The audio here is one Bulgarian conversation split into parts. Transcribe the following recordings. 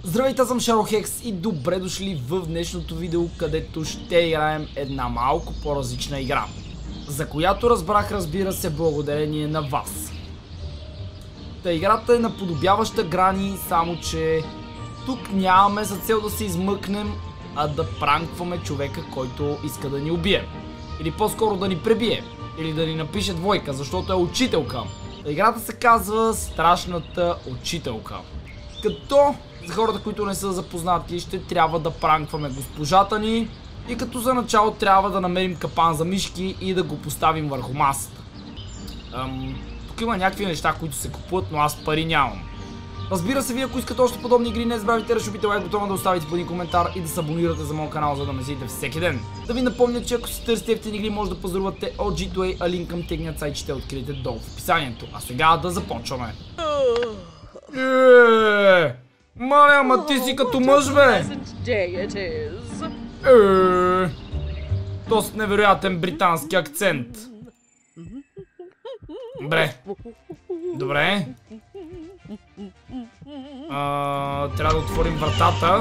Здравейте, аз съм Шаро-Хекс и добре дошли в днешното видео, където ще играем една малко по-различна игра, за която разбрах, разбира се, благодарение на вас. Та играта е наподобяваща Грани, само че тук нямаме за цел да се измъкнем, а да пранкваме човека, който иска да ни убие. Или по-скоро да ни пребие, или да ни напише двойка, защото е учителка. Играта се казва Страшната учителка. Като за хората, които не са запознати, ще трябва да пранкваме госпожата ни и като за начало трябва да намерим капан за мишки и да го поставим върху масата. Тук има някакви неща, които се купуват, но аз пари нямам. Разбира се, вие ако искате още подобни игри, не забравяйте да шупите лайк бутона, да оставите по един коментар и да се абонирате за моят канал, за да ме следите всеки ден. Да ви напомня, че ако си търсите ефтини игри, може да поздравате от G2A, а линк към техният сайт ще откриете долу в описанието. А сега да започваме. Маля, ама ти си като мъж, бе! Доста невероятен британски акцент. Добре. Трябва да отворим вратата.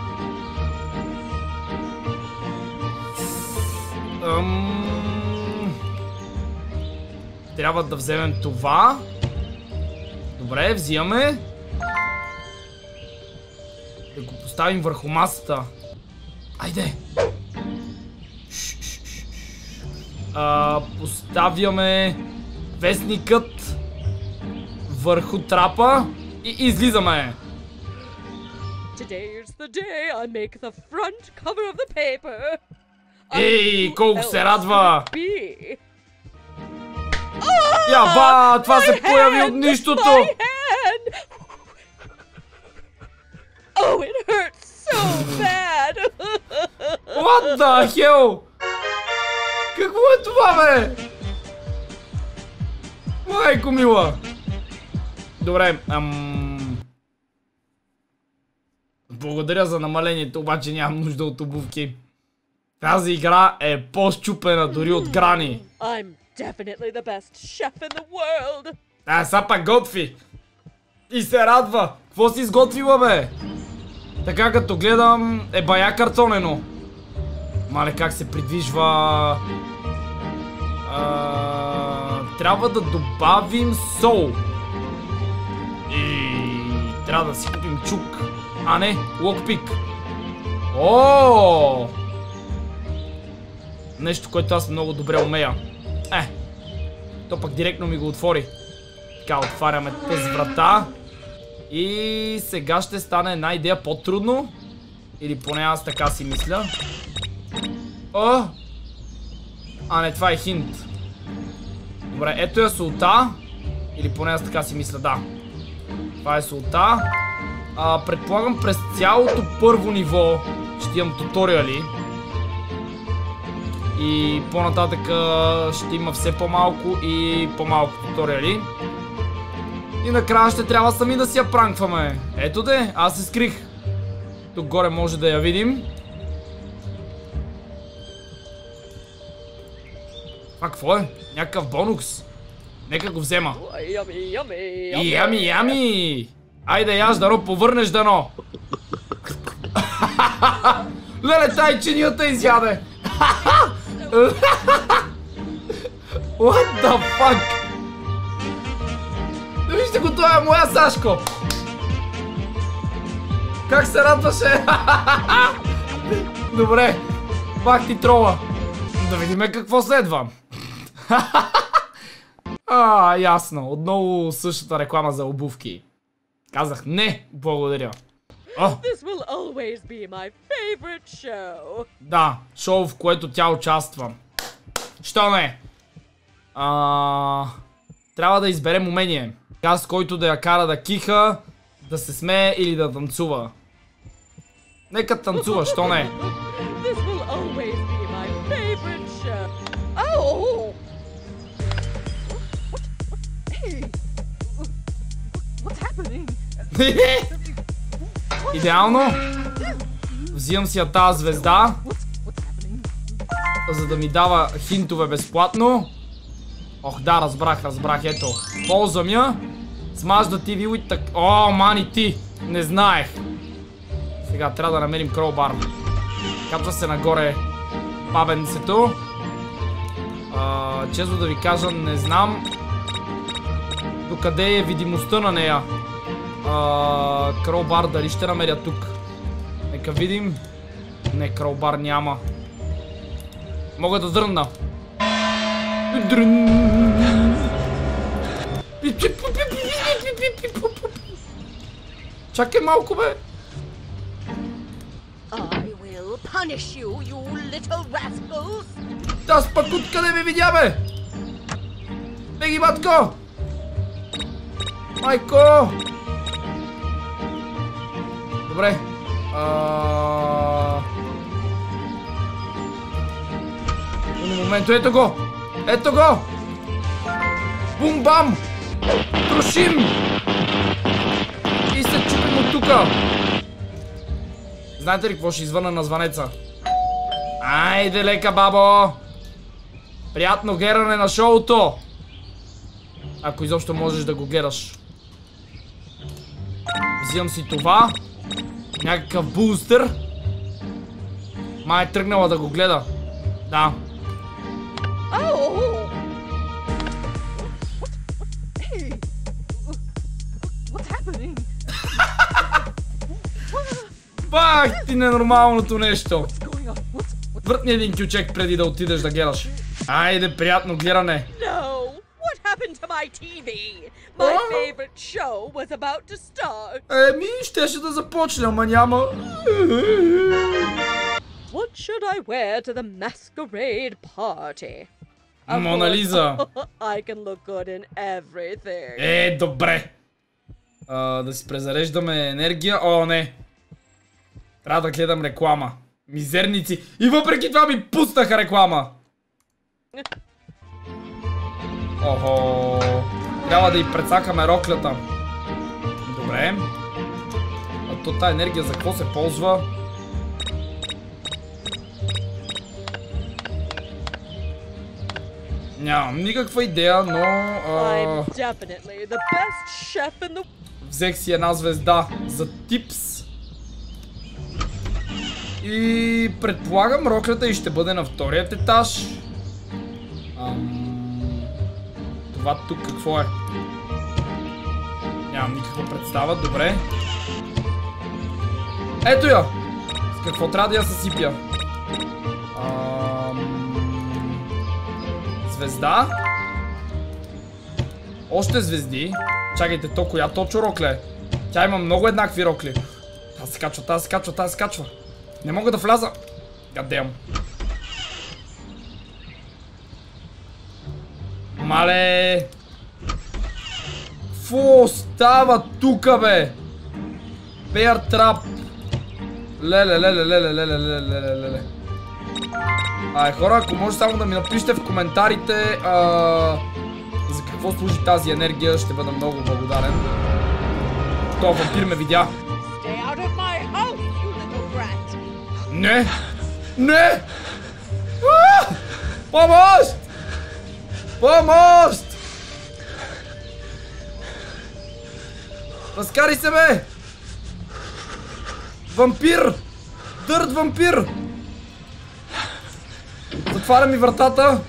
Трябва да вземем това. Добре, взимаме. Да го поставим върху масата. Айде! Поставяме вестникът върху трапа и излизаме. Ей, колко се радва! Яба, това се появи от нищото! Oh, it hurts so bad. What the hell? Какво е това, бе? Майко мила. Добре, благодаря за намалението, обаче нямам нужда от обувки. Тази игра е по-счупена дори от Грани. Да, са пак готви. И се радва. Какво си изготвила, бе? Така като гледам е бая картонено. Мале, как се придвижва. Трябва да добавим сол. И трябва да си купим чук. А не, локпик. О! Нещо, което аз много добре умея. То пък директно ми го отвори. Така, отваряме тази врата. И сега ще стане една идея по-трудно. Или поне аз така си мисля. Не, това е хинт. Добре, ето е солта. Или поне аз така си мисля, да. Това е солта. Предполагам през цялото първо ниво ще имам туториали. И по-нататък ще има все по-малко и по-малко туториали. И накрая ще трябва сами да си я пранкваме. Ето де, аз се скрих. Тук горе може да я видим. Това какво е? Някакъв бонус. Нека го взема. Ями! Айде яж, дано, повърнеш, дано. Леле, тай чинията изяде. What the fuck? Вижте го, това е моя Сашко! Как се радваше! Добре, пак ти трола. Да видим какво следва. Ясно. Отново същата реклама за обувки. Казах не, благодаря. Да, шоу, в което тя участва. Що не? Трябва да изберем умение. Газ, който да я кара да киха, да се смее или да танцува. Нека танцува, що не? Идеално. Взимам си я тази звезда, за да ми дава хинтове безплатно. Ох, да, разбрах, ето. Ползвам я. Смажда TV и так... О, мани ти! Не знаех. Сега трябва да намерим кролбар. Качва се нагоре бабенцето. Често да ви кажа, не знам докъде е видимостта на нея. Кролбар дали ще намеря тук. Нека видим. Не, кролбар няма. Мога да дрънна. Чакай малко, бе. Аз пък откъде ме видя, бе? Беги, батко! Майко! Добре. На момент, ето го! Ето го! Бум-бам! Трошим! И се чупим от тука! Знаете ли какво ще извъна на звънеца? Айде лека, бабо! Приятно гледане на шоуто! Ако изобщо можеш да го гледаш. Взимам си това. Някакъв бустер. Май е тръгнала да го гледа. Да. Бах ти ненормалното нещо. Въртни един кючек преди да отидеш да гледаш. Айде, приятно гледане. Еми, щеше да започне, ама няма. What should I wear to the masquerade party? Мона Лиза. I can look good in everything. Добре. Да си презареждаме енергия. О, не. Трябва да гледам реклама. Мизерници. И въпреки това ми пуснаха реклама. Охо. Трябва да й прецакаме роклята. Добре. А то тая енергия за какво се ползва? Нямам никаква идея, но... Взех си една звезда за типс. И предполагам роклята и ще бъде на вторият етаж. Това тук какво е? Нямам никаква представа, добре. Ето я! С какво трябва да я съсипя? Звезда. Още звезди. Чакайте, то коя точно рокля е? Тя има много еднакви рокли. Та се качва, та се качва, та се качва. Не мога да вляза. Гадем. Мале. Фу, става тука, бе. Bear Trap. Леле. Хора, ако може само да ми напишете в коментарите за какво служи тази енергия, ще бъда много благодарен. Това вампир ме видя. Не! Не! Помощ! Помощ! Разкари се, бе! Вампир! Дърт вампир! Затваря ми вратата.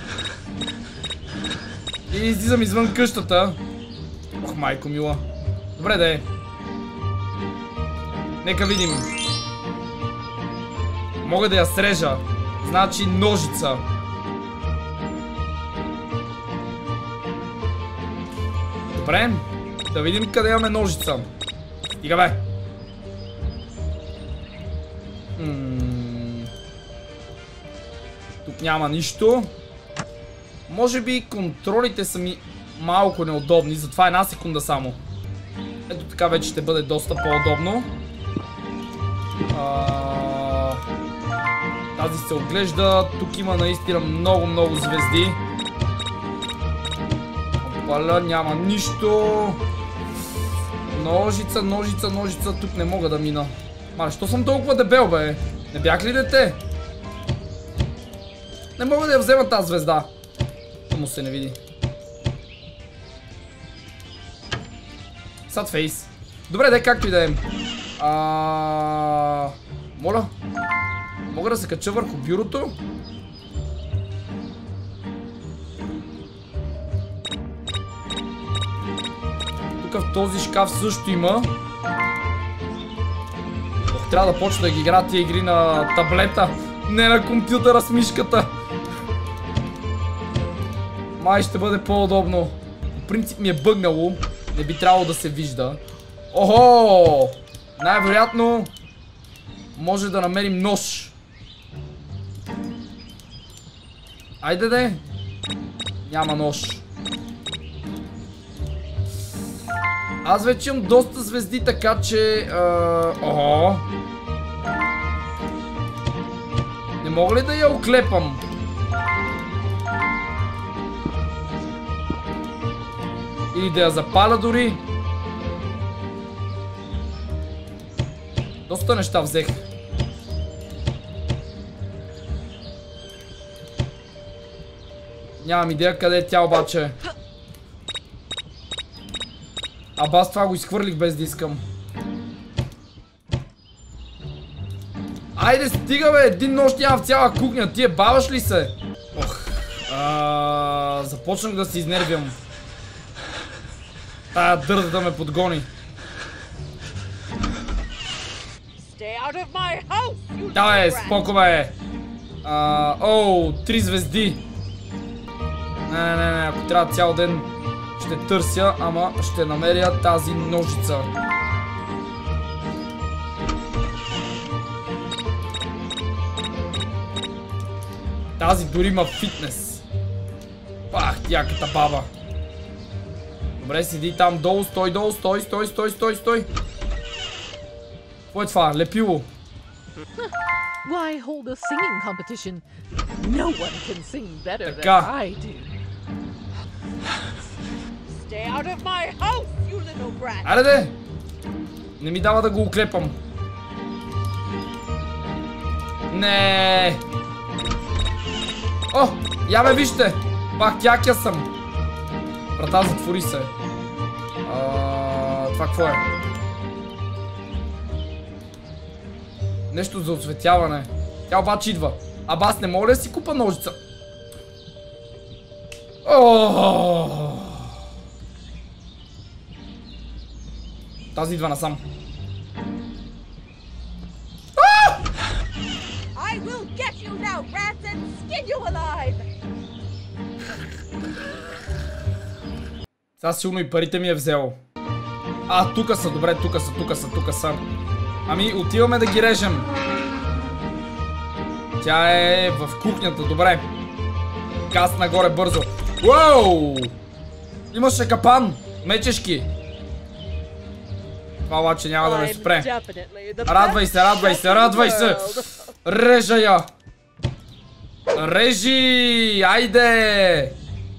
И излизам извън къщата. Ох, майко мила. Добре, да е. Нека видим. Мога да я срежа. Значи ножица. Добре. Да видим къде имаме ножица. Стига, бе. Тук няма нищо. Може би контролите са ми малко неудобни, затова една секунда само. Ето така вече ще бъде доста по-удобно. Тази се отглежда. Тук има наистина много звезди. Опаля, няма нищо. Ножица. Тук не мога да мина. Мале, що съм толкова дебел, бе? Не бях ли дете? Не мога да я взема тази звезда. Му се не види. Sad face. Добре, де, както и да е. Моля. Мога да се кача върху бюрото? Тук в този шкаф също има. Трябва да почна да ги игра тия игри на таблета, не на компютъра с мишката. Май ще бъде по-удобно. По принцип ми е бъгнало. Не би трябвало да се вижда. Охо! Най-вероятно може да намерим нож. Айде де! Няма нож. Аз вече имам доста звезди, така че... Охо! Не мога ли да я оклепам? Или да я запаля дори? Доста неща взех. Нямам идея къде е тя обаче. Аз това го изхвърлих без да искам. Айде стига бе, един нощ няма в цяла кухня, ти баваш ли се? Ох, започнах да се изнервям. Тая дърда да ме подгони. Давай, споко бе. Оу, 3 звезди. Не, ако трябва цял ден ще търся, ама ще намеря тази ножица. Тази дори има фитнес. Пах, яката баба. Добре, седи там долу, стой долу, стой. Какво е това? Лепило. Why hold a singing competition? No one can sing better than I do. Stay out of my house, you little brat. Аре де! Не ми дава да го уклепам. Не. О, я ме вижте. Пак якя съм. Врата затвори се. Това какво е? Нещо за осветяване. Тя обаче идва. Аз не мога ли да си купа ножица? Тази идва насам. I will get you now, rats, and skin you alive. Сега силно и парите ми е взело. Тука са, добре, тука са. Ами, отиваме да ги режем. Тя е в кухнята, добре. Газ нагоре бързо. Уау! Имаше капан, мечешки. Това обаче няма да ме спре. Радвай се. Режа я. Режи! Айде!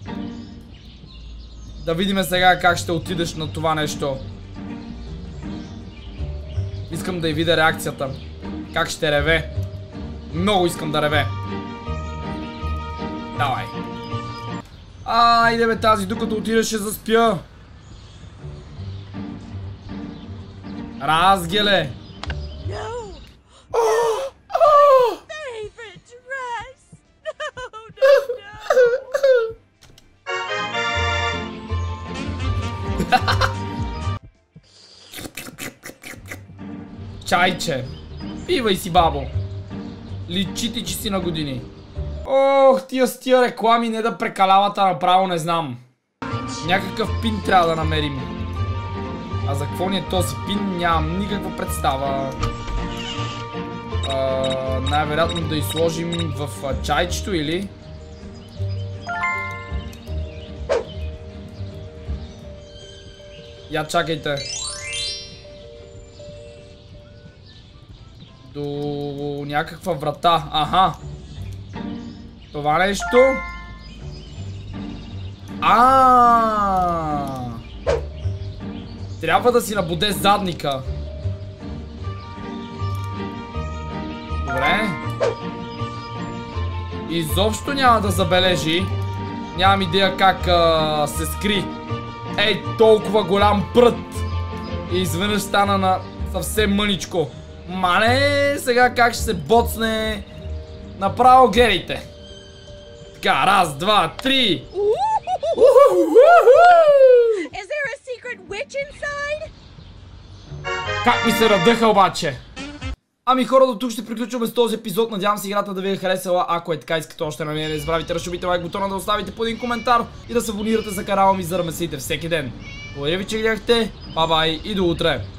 Да видим сега как ще отидеш на това нещо. Искам да й видя реакцията. Как ще реве. Много искам да реве. Давай. Айде бе, тази, докато отидеш ще заспя. Разгеле. Чайче. Пивай си, бабо. Личи ти, че си на години. Ох, тия реклами не да прекалявата направо, не знам. Някакъв пин трябва да намерим. А за какво ни е този пин, нямам никаква представа. Най-вероятно да изложим в чайчето или... Я чакайте. До някаква врата. Аха. Това нещо. Трябва да си набуде задника. Добре. Изобщо няма да забележи. Нямам идея как се скри. Ей, толкова голям прът. И изведнъж стана на съвсем мъничко. Мале, сега как ще се боцне. Направо гледайте. Така, раз, два, три. Is there a secret witch inside? Как ми се радъха обаче. Ами хора, до тук ще приключваме с този епизод. Надявам се играта да ви е харесала. Ако е така, искате още на мен, не забравяйте да шумите лайк бутона, да оставите по един коментар и да се абонирате за канала ми, за да ме следите всеки ден. Благодаря ви, че гледахте. Бай-бай и до утре.